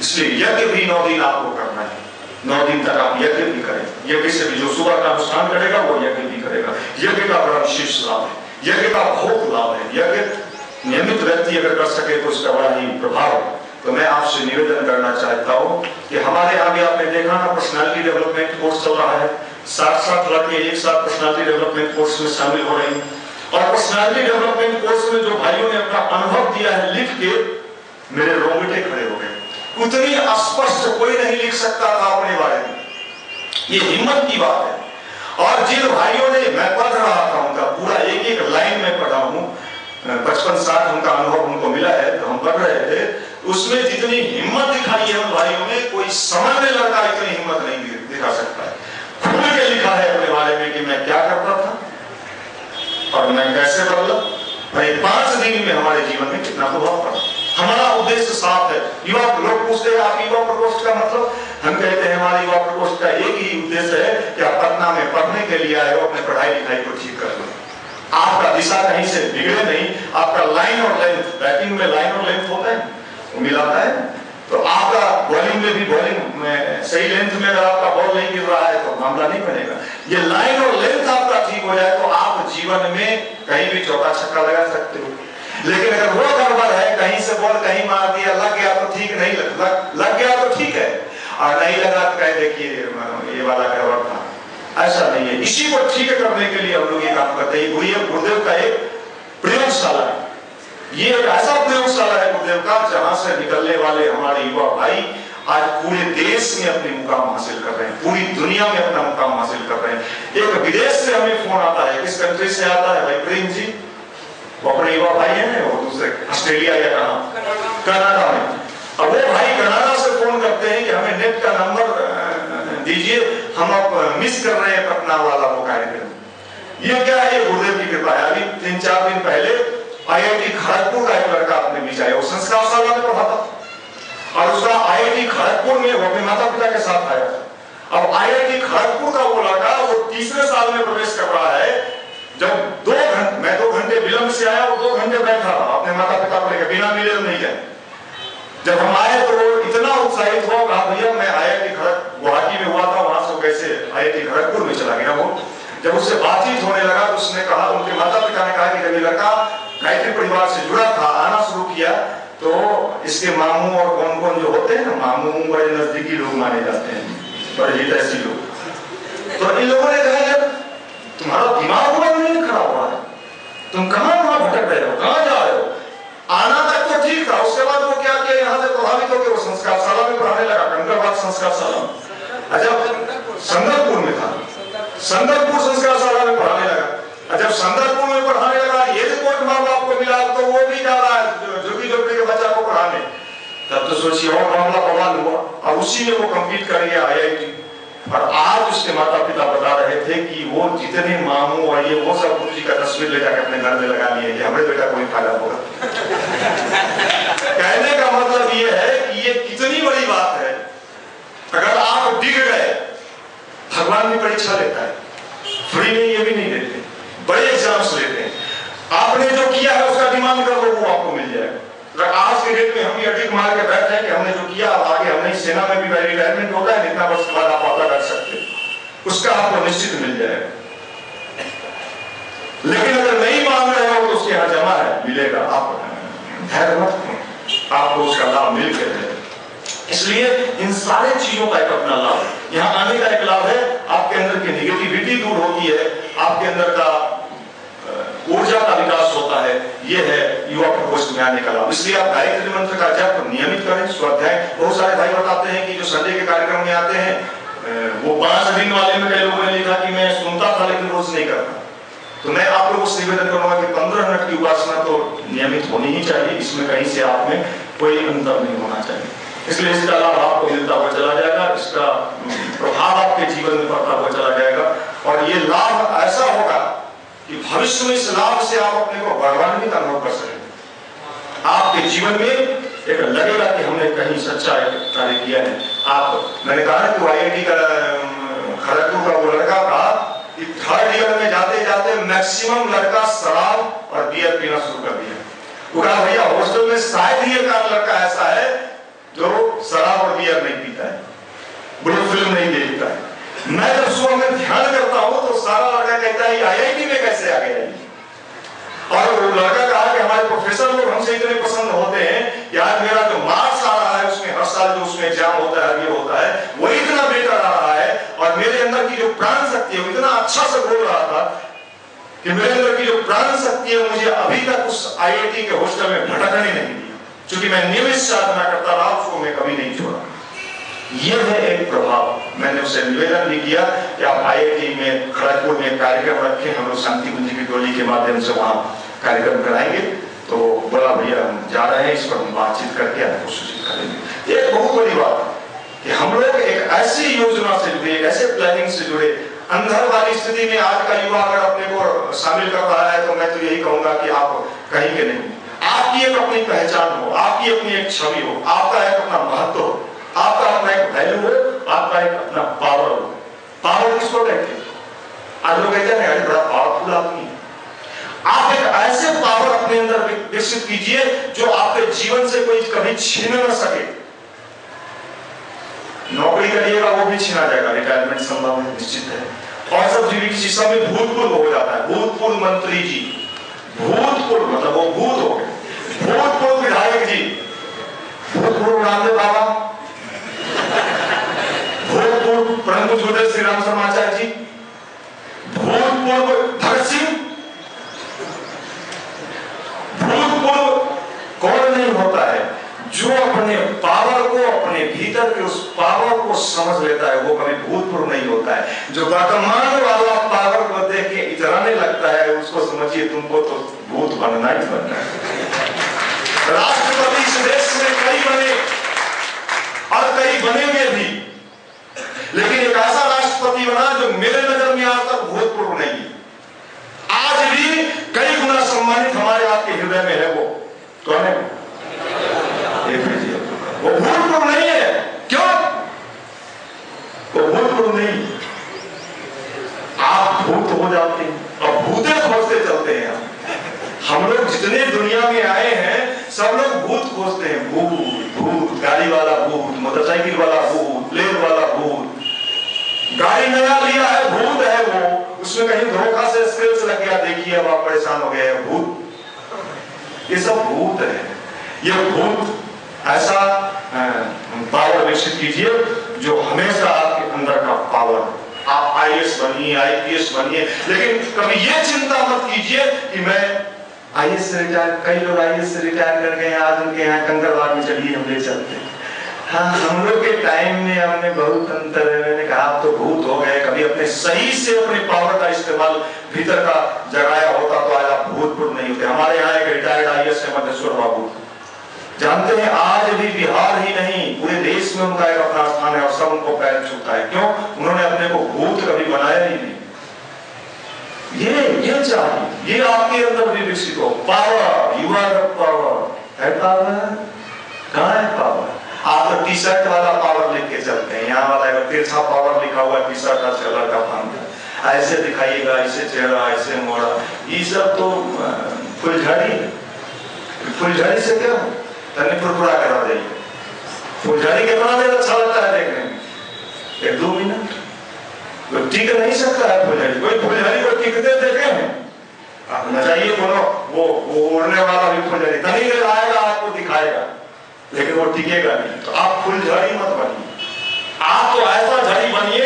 इसलिए यज्ञ भी 9 दिन आपको करना है। 9 दिन तक आप यज्ञ भी करें। यज्ञ से भी जो सुबह का अनुष्ठान करेगा वो यज्ञ भी करेगा। यज्ञ का बड़ा विशेष लाभ है, यज्ञ का बहुत लाभ है। यज्ञ नियमित व्यक्ति अगर कर सके तो उसका बड़ा ही प्रभाव है। तो मैं आपसे निवेदन करना चाहता हूँ कि हमारे यहाँ भी आपने देखा ना पर्सनालिटी डेवलपमेंट कोर्स चल रहा है। 60 लड़के एक साथ पर्सनालिटी डेवलपमेंट कोर्स में शामिल हो रहे हैं। और पर्सनालिटी डेवलपमेंट कोर्स में जो भाइयों ने अपना अनुभव दिया है लिख के, मेरे रोंगटे खड़े हो गए। उतनी स्पष्ट कोई नहीं लिख सकता था अपने बारे में। ये हिम्मत की बात है। और जिन भाइयों ने, मैं पढ़ रहा था उनका पूरा एक एक लाइन में पढ़ा हूँ, 55-60 उनका अनुभव उनको मिला है तो हम पढ़ रहे थे। उसमें जितनी हिम्मत दिखाई है उन भाइयों में, कोई सामान्य लड़का इतनी हिम्मत नहीं दिखा सकता है। खुल के लिखा है अपने बारे में कि मैं क्या करता था और मैं कैसे बदला। भाई 5 दिन में हमारे जीवन में कितना प्रभाव पड़ा। हमारा उद्देश्य साफ है। युवा लोग पूछते हैं आप युवा प्रकोष्ठ का मतलब, हम कहते हैं हमारे युवा प्रकोष्ठ का एक ही उद्देश्य है कि आप पटना में पढ़ने के लिए आए हो, अपने पढ़ाई लिखाई को ठीक कर लो। आपका दिशा कहीं से बिगड़े नहीं। आपका लाइन और लेंथ, बैटिंग में लाइन और लेंथ होता है, वो मिलाता है। तो आपका बॉलिंग में भी बॉलिंग में सही लेंथ में अगर आपका बॉल नहीं गिर रहा है तो मामला नहीं बनेगा। ये लाइन और लेंथ आपका ठीक हो जाए तो आप जीवन में कहीं भी चौका छक्का लगा सकते हो। लेकिन अगर वो गड़बड़ है, कहीं से बॉल कहीं मार दिया, लग गया तो ठीक, नहीं लग गया तो ठीक है, और नहीं लगा तो कहे देखिए ये वाला गड़बड़ था। ऐसा नहीं है। इसी को ठीक करने के लिए हम लोग ये काम करते हैं। गुरुदेव का एक प्रयोगशाला है। ये एक ऐसा प्रयोगशाला है गुरुदेव का जहां से निकलने वाले हमारे युवा भाई आज पूरे देश में अपनी मुकाम हासिल कर रहे हैं, पूरी दुनिया में अपना मुकाम हासिल कर रहे हैं। एक विदेश से हमें फोन आता है, किस कंट्री से आता है भाई प्रेम जी, वो अपने युवा भाई है, वो दूसरे ऑस्ट्रेलिया या कनाडा में। अब वो भाई कनाडा से फोन करते हैं कि हमें नेट का नंबर दीजिए, हम अब मिस कर रहे हैं पटना वाला वो कार्यक्रम। ये क्या है? ये गुरुदेव की कृपा है। अभी 3-4 दिन पहले IIT खड़गपुर का एक लड़का अपने बीच आया, वो संस्कार शाला में पढ़ा था और उसका IIT खड़गपुर में वो अपने माता पिता के साथ आया। अब IIT खड़गपुर का वो लड़का वो 3रे साल में प्रवेश कर रहा है। जब 2 घंटे, मैं 2 घंटे विलंब से आया, वो 2 घंटे बैठा रहा अपने माता पिता को लेकर, बिना मिले नहीं गए। जब हम आए तो वो इतना उत्साहित हुआ, कहा भैया मैं IIT गुवाहाटी में हुआ था, वहां से कैसे IIT खड़गपुर में चला गया। वो जब उससे बातचीत होने लगा तो उसने कहा, उनके माता पिता ने कहा कि जब ये लड़का गायत्री परिवार से जुड़ा था, आना शुरू किया, तो इसके मामू और कौन कौन जो होते हैं ना, मामू बड़े नजदीकी लोग माने जाते हैं, बड़े हितैषी लोग। तो इन लोगों ने कहा यार तुम्हारा दिमाग हुआ नहीं खराब हुआ है, तुम कहाँ वहां भटक रहे हो, कहाँ जा रहे हो। आना तक तो ठीक था, उसके बाद वो क्या किया, यहाँ से प्रभावित होकर वो संस्कार शाला में पढ़ाने लगा, कंकड़बाग संस्कार शाला में। अच्छा, संदलपुर में था, संदलपुर संस्कार शाला में पढ़ाने लगा। जब संदलपुर में पढ़ाने लगा, ये रिपोर्ट माँ बाप को मिला तो वो भी जा रहा है झुग्गी झोपड़ी के बच्चा को पढ़ाने। तब तो सोचिए और मामला बवाल हुआ, और उसी में वो कंप्लीट कर गया IIT। और आज उसके माता पिता बता रहे थे कि वो जितने मामू और ये वो सब गुरु जी का तस्वीर ले जाकर अपने घर में लगा लिए कि हमारे बेटा कोई फायदा होगा। कहने का मतलब ये है कि ये कितनी बड़ी बात है। अगर आप डिग गए, भगवान भी परीक्षा लेता है, फ्री में ये भी नहीं देते, बड़े एग्जाम्स लेते हैं। आपने जो किया है उसका डिमांड कर लो, वो आपको मिल जाएगा। आज के डेट में हम ये अटिक मार के बैठे हैं कि हमने जो किया, अब आगे हमने सेना में भी रिटायरमेंट होता है, इतना वर्ष के बाद आप वादा कर सकते हो, उसका आपको निश्चित मिल जाएगा। लेकिन अगर नहीं मांग रहे हो तो उसके यहाँ जमा है, मिलेगा। आप धैर्य मत, आपको उसका लाभ मिल के रहेगा। इसलिए इन सारे चीजों का एक अपना लाभ, यहाँ आने का एक लाभ है, आपके अंदर की निगेटिविटी दूर होती है, आपके अंदर का ऊर्जा का विकास होता है। ये है युवा प्रकोष्ठ में आने का लाभ। इसलिए आप गायत्री मंत्र का जप नियमित करें, स्वाध्याय। बहुत सारे भाई बताते हैं कि जो संडे के कार्यक्रम में आते हैं वो 5 दिन वाले में कई लोगों ने लिखा कि मैं सुनता था लेकिन रोज नहीं करता। तो मैं आप लोगों से निवेदन करूंगा कि 15 मिनट की उपासना तो नियमित होनी ही चाहिए, इसमें कहीं से आप में कोई अंतर नहीं होना चाहिए। इसलिए इसका लाभ आपको मिलता हुआ चला जाएगा, इसका प्रभाव आपके जीवन में पड़ता हुआ चला जाएगा। और ये लाभ ऐसा होगा कि भविष्य में इस लाभ से आप अपने को गौरवान्वित अनुभव कर सकेंगे। आपके जीवन में एक लगेगा कि हमने कहीं सच्चा कार्य किया है। मैंने कहा कि IIT का खड़गपुर का वो लड़का था कि 3rd ईयर में जाते जाते मैक्सिमम लड़का शराब और बियर पीना शुरू कर दिया। वो कहा भैया हॉस्टल में शायद ही एक लड़का ऐसा है जो शराब मैं जब सुबह में ध्यान करता हूं तो सारा लड़का कहता है आईआईटी में कैसे आ गया। और वो लड़का कहा कि हमारे प्रोफेसर लोग हमसे इतने पसंद होते हैं कि आज मेरा जो मार्क्स आ रहा है उसमें हर साल जो उसमें एग्जाम होता है, ये होता है, वो इतना बेहतर आ रहा है और मेरे अंदर की जो प्राण शक्ति है वो इतना अच्छा से बोल रहा था कि मेरे अंदर की जो प्राण शक्ति है मुझे अभी तक उस आईआईटी के हॉस्टल में भटकने नहीं दिया, क्योंकि मैं नियमित साधना करता रहा, उसको मैं कभी नहीं छोड़ा। ये है एक प्रभाव। मैंने उससे निवेदन भी किया कि आप आईआईटी में खड़गपुर में कार्यक्रम रखें, हम लोग शांति कुंज की टोली के माध्यम से वहां कार्यक्रम कराएंगे। तो बोला भैया हम जा रहे हैं, इस पर हम बातचीत करके आपको सूचित करेंगे। एक बहुत बड़ी बात है कि हम लोग एक ऐसी योजना से जुड़े, एक ऐसे प्लानिंग से जुड़े। अंधर वाली स्थिति में आज का युवा अगर अपने को शामिल कर रहा है तो मैं तो यही कहूंगा कि आप कहीं के नहीं, आपकी एक अपनी पहचान हो, आपकी अपनी एक छवि हो, आपका एक अपना महत्व हो, आपका अपना एक वैल्यू हो, आपका एक अपना पावर हो। पावर किसको कहते हैं? आज लोग कहते हैं अरे बड़ा पावरफुल आदमी है। आप एक ऐसे पावर अपने अंदर विकसित कीजिए जो आपके जीवन से कोई कभी छीन न सके। नौकरी करिएगा वो भी छीना जाएगा, रिटायरमेंट संभव है, निश्चित है। और सब किसी समय भूतपूर्व हो जाता है। भूतपूर्व मंत्री जी, भूतपूर्व मतलब वो भूत हो गए, भूतपूर्व विधायक जी, भूतपूर्व रामदेव बाबा, भूतपूर्व परम पूज्य श्री राम शर्माचार्य जी, भूतपूर्व भगत सिंह। भूतपूर्व कौन नहीं होता है? जो अपने पावर को, अपने भीतर के उस पावर को समझ लेता है वो कभी भूतपूर्व नहीं होता है। जो वर्तमान वाला पावर को देख के इतराने लगता है उसको समझिए तुमको तो भूत बनना ही बनना है। राष्ट्रपति इस देश में कई बने और कई बनेंगे भी, लेकिन एक ऐसा राष्ट्रपति बना जो मेरे नजर में आज तक भूतपूर्व नहीं है। आज भी कई गुना सम्मानित हमारे आपके हृदय में है। वो कौन है? वो भूतपूर्व नहीं है। क्यों? वो भूतपूर्व नहीं, आप भूत हो जाते हैं और भूते खोजते चलते हैं। हम लोग जितने दुनिया में आए हैं सब लोग भूत खोजते हैं। भूत भूत, गाड़ी वाला भूत, मोटरसाइकिल वाला भूत, प्लेन वाला भूत। गाड़ी नया लिया है, भूत है वो, उसमें कहीं धोखा से स्क्रैच लग गया, देखिए अब आप परेशान हो गए। भूत, ये सब भूत है। ये भूत ऐसा पावर विकसित कीजिए जो हमेशा आपके अंदर का पावर। आप आईएएस बनिए, आईपीएस बनिए, लेकिन कभी ये चिंता मत कीजिए कि मैं आईएएस से रिटायर, कई लोग आईएएस से रिटायर कर गए, आज उनके यहाँ कंकड़बाग में चलिए हम ले चलते हैं। हाँ, हम लोग के टाइम में हमने बहुत अंतर है। मैंने कहा आप तो भूत हो गए, कभी अपने सही से अपने पावर का इस्तेमाल भीतर का जगाया होता तो आज आप भूतपूर्व नहीं होते। हमारे यहाँ एक रिटायर्ड आईएएस है मधेश्वर बाबू, जानते हैं आज भी बिहार ही नहीं पूरे देश में उनका एक अपना स्थान है और सब उनको पैर छूता है। क्यों? उन्होंने अपने को भूत कभी बनाया ही नहीं। ये चाहिए, ये आपके अंदर भी विकसित हो। Power, you are the power. है पावर? कहाँ है पावर? आप तो टी शर्ट वाला पावर लेके चलते हैं, यहाँ वाला तिरछा पावर लिखा हुआ टी शर्ट का कलर का पान, ऐसे दिखाइएगा, ऐसे चेहरा, ऐसे मोड़ा, ये सब तो फुलझड़ी। फुलझड़ी से क्या तने फुरफुरा करा देंगे। फुलझड़ी कितना देर अच्छा लगता है देखने में, 1-2 मिनट तो टिक नहीं सकता है फुलझड़ी। कोई फुलझड़ी को टिकते देखे हैं? आप न चाहिए बोलो वो उड़ने वाला भी फुलझड़ी तनी देर आएगा, आपको दिखाएगा, लेकिन वो टिकेगा नहीं। तो आप फुलझड़ी मत बनिए, आप तो ऐसा झड़ी बनिए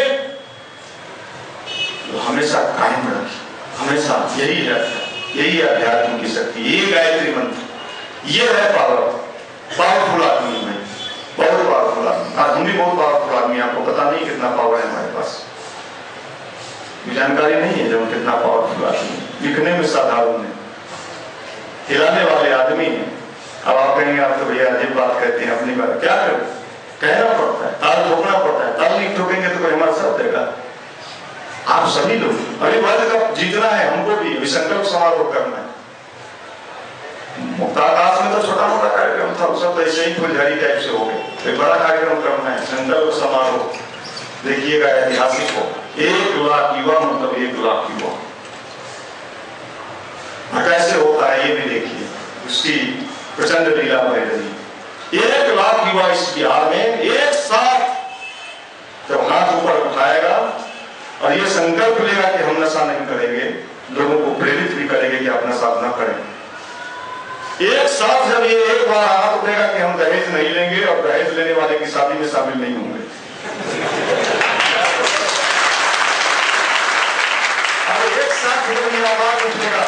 तो हमेशा कायम रखिए। हमेशा यही है, यही है अध्यात्म की शक्ति, ये गायत्री मंत्र, ये है पावर। पावरफुल आदमी है, बहुत पावरफुल आदमी। आज हम भी बहुत पावरफुल आदमी, आपको पता नहीं कितना पावर है हमारे पास, जानकारी नहीं है जब कितना पावरफुल आदमी। दिखने में साधारण है, हिलाने वाले आदमी है। अब आप कहेंगे आप तो भैया अजीब बात कहते हैं, अपनी बात क्या करें, कहना पड़ता है, ताल ठोकना पड़ता है। ताल नहीं ठोकेंगे तो कोई हमारा साथ देगा? आप सभी लोग अभी वर्ल्ड कप जीतना है, हमको भी संकल्प समारोह करना है। मुक्ताकाश में तो छोटा मोटा कार्यक्रम था, सब तो ऐसे ही फुलझड़ी टाइप से हो गए। एक बड़ा कार्यक्रम करना है, संकल्प समारोह, देखिएगा ऐतिहासिक हो। 1 लाख युवा, मतलब 1 लाख युवा कैसे होता है ये भी देखिए, उसकी प्रचंड लीला बह रही। 1 लाख युवा इस बिहार में एक साथ जब हाथ ऊपर उठाएगा और ये संकल्प लेगा कि हम नशा नहीं करेंगे, लोगों को प्रेरित भी करेंगे कि आप नशा न करें। एक साथ जब ये एक बार हाथ उठेगा कि हम दहेज नहीं लेंगे और दहेज लेने वाले की शादी में शामिल नहीं होंगे, अब एक साथ जब ये आवाज उठेगा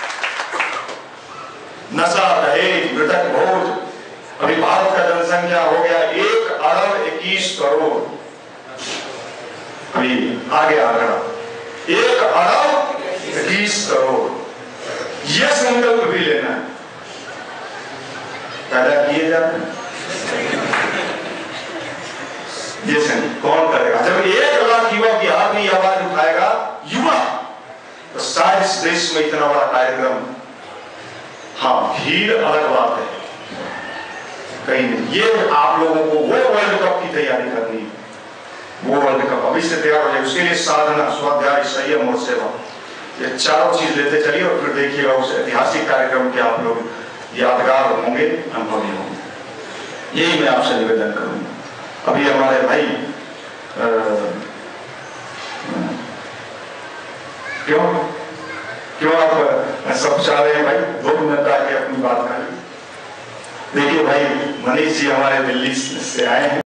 नशा, दहेज, मृतक भोज, अभी भारत का जनसंख्या हो गया 1,21,00,00,000, अभी आगे आंकड़ा 1,21,00,00,000। यह संकल्प भी लेना है, पैदा किए जाते हैं। ये संकल्प कौन करेगा? जब 1,00,000 युवा बिहार में आवाज उठाएगा, युवा, तो शायद इस देश में इतना बड़ा कार्यक्रम, हाँ भीड़ अलग बात है, कहीं नहीं। ये आप लोगों को वो वर्ल्ड कप की तैयारी करनी है, वो वर्ल्ड कप अभी से तैयार हो जाए। उसके लिए साधना, स्वाध्याय, संयम और सेवा, ये चारों चीज लेते चलिए और फिर देखिएगा उस ऐतिहासिक कार्यक्रम के आप लोग यादगार होंगे, अनुभवी होंगे। यही मैं आपसे निवेदन करूंगा। अभी हमारे भाई क्यों आप सब चाह रहे हैं भाई? 2 मिनट आके अपनी बात करें। देखिए भाई, मनीष जी हमारे दिल्ली से आए हैं।